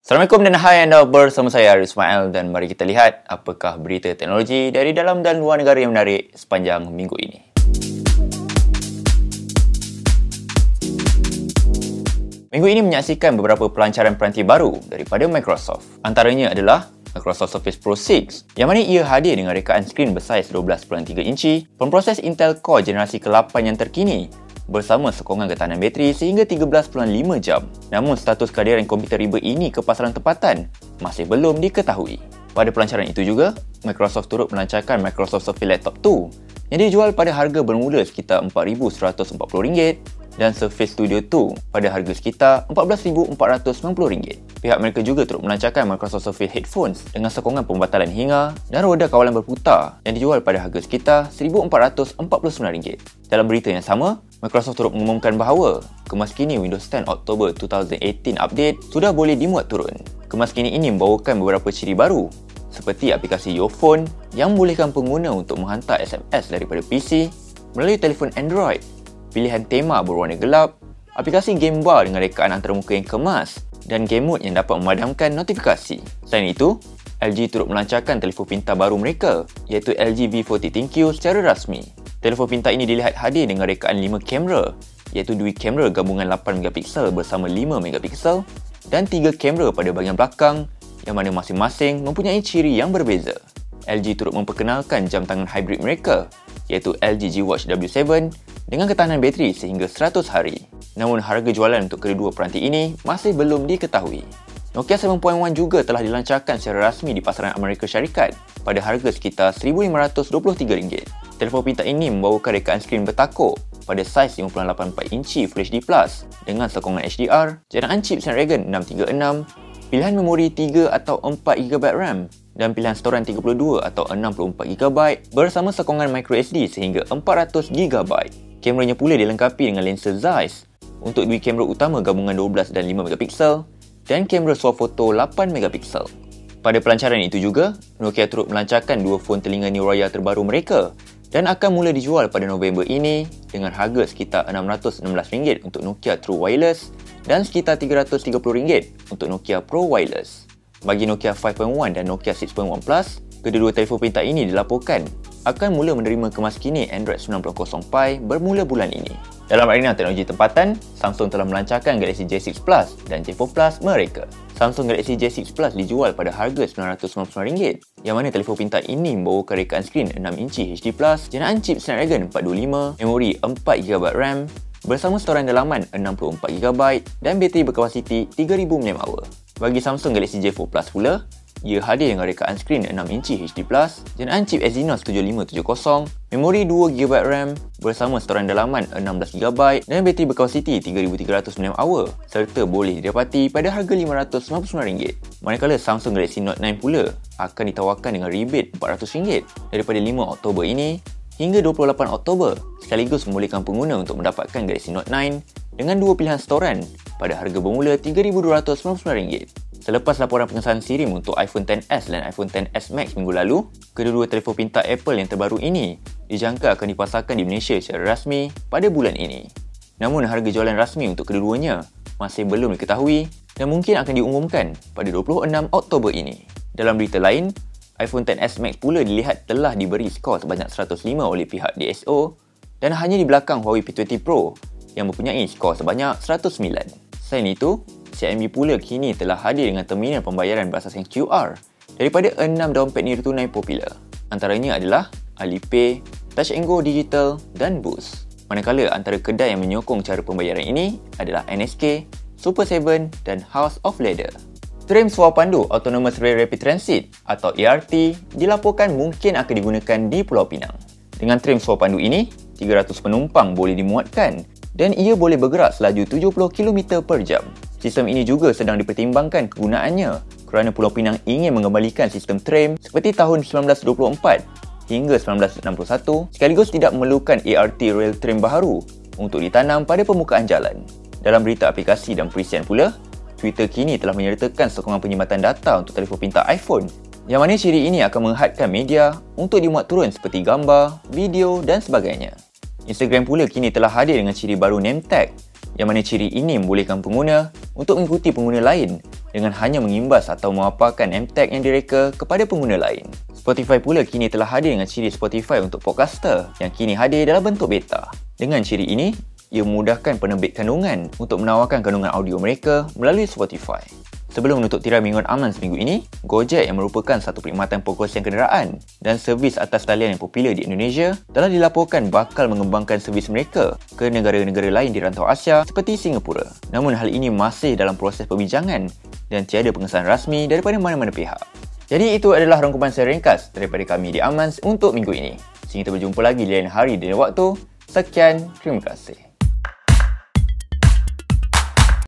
Assalamualaikum dan hai anda bersama saya Arif Ismail dan mari kita lihat apakah berita teknologi dari dalam dan luar negara yang menarik sepanjang minggu ini. Minggu ini menyaksikan beberapa pelancaran peranti baru daripada Microsoft. Antaranya adalah Microsoft Surface Pro 6 yang mana ia hadir dengan rekaan skrin bersaiz 12.3 inci, pemproses Intel Core generasi ke-8 yang terkini bersama sokongan ketahanan bateri sehingga 13.5 jam. Namun status kehadiran komputer riba ini ke pasaran tempatan masih belum diketahui. Pada pelancaran itu juga, Microsoft turut melancarkan Microsoft Surface Laptop 2 yang dijual pada harga bermula sekitar RM4,140 dan Surface Studio 2 pada harga sekitar RM14,490. Pihak mereka juga turut melancarkan Microsoft Surface Headphones dengan sokongan pembatalan hingar dan roda kawalan berputar yang dijual pada harga sekitar RM1,449. Dalam berita yang sama, Microsoft turut mengumumkan bahawa kemaskini Windows 10 Oktober 2018 update sudah boleh dimuat turun. Kemaskini ini membawakan beberapa ciri baru seperti aplikasi Your Phone yang membolehkan pengguna untuk menghantar SMS daripada PC melalui telefon Android, pilihan tema berwarna gelap, aplikasi game bar dengan rekaan antarmuka yang kemas dan game mode yang dapat memadamkan notifikasi. Selain itu, LG turut melancarkan telefon pintar baru mereka iaitu LG V40 ThinQ secara rasmi. Telefon pintar ini dilihat hadir dengan rekaan 5 kamera iaitu 2 kamera gabungan 8MP bersama 5MP dan 3 kamera pada bahagian belakang yang mana masing-masing mempunyai ciri yang berbeza. LG turut memperkenalkan jam tangan hybrid mereka iaitu LG G Watch W7 dengan ketahanan bateri sehingga 100 hari. Namun harga jualan untuk kedua peranti ini masih belum diketahui. Nokia 7.1 juga telah dilancarkan secara rasmi di pasaran Amerika Syarikat pada harga sekitar RM1,523. Telefon pintar ini membawakan rekaan skrin bertakuk pada saiz 5.84 inci Full HD Plus dengan sokongan HDR, jenaan chip Snapdragon 636, pilihan memori 3 atau 4GB RAM dan pilihan storan 32 atau 64GB bersama sokongan microSD sehingga 400GB. Kameranya pula dilengkapi dengan lensa Zeiss untuk dua kamera utama gabungan 12 dan 5MP dan kamera swafoto 8MP. Pada pelancaran itu juga, Nokia turut melancarkan dua phone telinga New Raya terbaru mereka dan akan mula dijual pada November ini dengan harga sekitar RM616 untuk Nokia True Wireless dan sekitar RM330 untuk Nokia Pro Wireless. Bagi Nokia 5.1 dan Nokia 6.1 Plus, kedua-dua telefon pintar ini dilaporkan akan mula menerima kemaskini Android 9.0 Pie bermula bulan ini. Dalam arena teknologi tempatan, Samsung telah melancarkan Galaxy J6 Plus dan J4 Plus mereka. Samsung Galaxy J6 Plus dijual pada harga RM999, yang mana telefon pintar ini membawakan rekaan skrin 6 inci HD Plus, jenaan chip Snapdragon 425, memori 4GB RAM bersama storan dalaman 64GB dan bateri berkapasiti 3000 mAh. Bagi Samsung Galaxy J4 Plus pula, ia hadir dengan rekaan skrin 6 inci HD Plus, jenaan chip Exynos 7570, memori 2GB RAM bersama storan dalaman 16GB dan bateri berkapasiti 3300 mAh serta boleh didapati pada harga RM599. Manakala Samsung Galaxy Note 9 pula akan ditawarkan dengan rebate RM400 daripada 5 Oktober ini hingga 28 Oktober sekaligus membolehkan pengguna untuk mendapatkan Galaxy Note 9 dengan dua pilihan storan pada harga bermula RM3,299. Selepas laporan pengesahan SIRIM untuk iPhone XS dan iPhone XS Max minggu lalu, kedua-dua telefon pintar Apple yang terbaru ini dijangka akan dipasarkan di Malaysia secara rasmi pada bulan ini. Namun harga jualan rasmi untuk kedua-duanya masih belum diketahui dan mungkin akan diumumkan pada 26 Oktober ini. Dalam berita lain, iPhone XS Max pula dilihat telah diberi skor sebanyak 105 oleh pihak DSO dan hanya di belakang Huawei P20 Pro yang mempunyai skor sebanyak 109. Selain itu, CIMB pula kini telah hadir dengan terminal pembayaran berasaskan QR daripada 6 dompet nilai tunai popular. Antaranya adalah Alipay, Touch and Go Digital dan Boost. Manakala antara kedai yang menyokong cara pembayaran ini adalah NSK, Super 7 dan House of Leather. Tram Swapandu Autonomous Rail Rapid Transit atau ART dilaporkan mungkin akan digunakan di Pulau Pinang. Dengan tram Swapandu ini, 300 penumpang boleh dimuatkan dan ia boleh bergerak selaju 70km per jam. Sistem ini juga sedang dipertimbangkan kegunaannya kerana Pulau Pinang ingin mengembalikan sistem tram seperti tahun 1924 hingga 1961 sekaligus tidak memerlukan ART rail tram baharu untuk ditanam pada permukaan jalan. Dalam berita aplikasi dan perisian pula, Twitter kini telah menyertakan sokongan penyimatan data untuk telefon pintar iPhone yang mana ciri ini akan menghadkan media untuk dimuat turun seperti gambar, video dan sebagainya. Instagram pula kini telah hadir dengan ciri baru name tag yang mana ciri ini membolehkan pengguna untuk mengikuti pengguna lain dengan hanya mengimbas atau memaparkan name tag yang direka kepada pengguna lain. Spotify pula kini telah hadir dengan ciri Spotify untuk podcaster yang kini hadir dalam bentuk beta. Dengan ciri ini, ia memudahkan penerbit kandungan untuk menawarkan kandungan audio mereka melalui Spotify. Sebelum menutup tirai mingguan aman seminggu ini, Gojek yang merupakan satu perkhidmatan perkongsian kenderaan dan servis atas talian yang popular di Indonesia telah dilaporkan bakal mengembangkan servis mereka ke negara-negara lain di rantau Asia seperti Singapura. Namun hal ini masih dalam proses perbincangan dan tiada pengesahan rasmi daripada mana-mana pihak. Jadi itu adalah rangkuman secara ringkas daripada kami di Amans untuk minggu ini. Sehingga kita berjumpa lagi di lain hari dan waktu. Sekian, terima kasih.